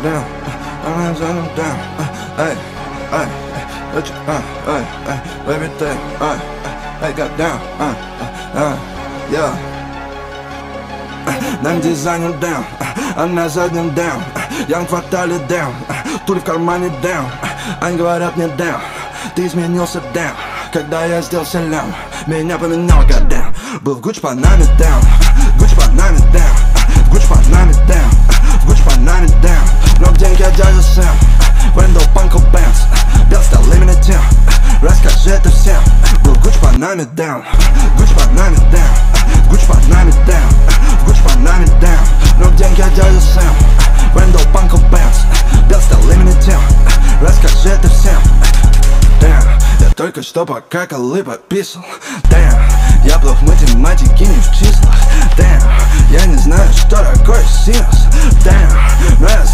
down, I'm down, ay, ay, let you, ay, everything, I got down, yeah. Нам дизайнер down, а на заднем down, я в квартале down, тули в кармане down, они говорят мне down, ты изменился down, когда я сделался лям, меня поменял goddamn, был в Gucci Paname down, Gucci Paname down, Gucci Paname down, Gucci Paname down, но деньги я держу сам, Window Panko Bands, бел стал именно тем, расскажи это всем, был в Gucci Paname down, Gucci Paname down, Gucci Paname down, Gucci Paname down, но деньги я держу сам, Window Panko Bands, бел стал именно тем, расскажи это всем. Damn, я только что покакал и пописал. Damn, я плох в математике, не в числах. Damn, я не знаю, что такое синус. Damn, но я